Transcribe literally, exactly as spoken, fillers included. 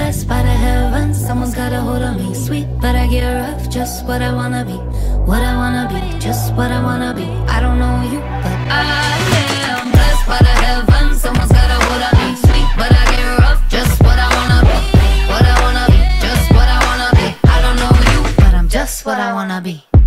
blessed by the heavens. Someone's got a hold of me. Sweet, but I get rough. Just what I wanna be. What I wanna be. Just what I wanna be. I don't know you, but I am blessed by the heavens. Someone's got a hold of me. Sweet, but I get rough. Just what I wanna be. What I wanna be. Just what I wanna be. I don't know you, but I'm just what I wanna be.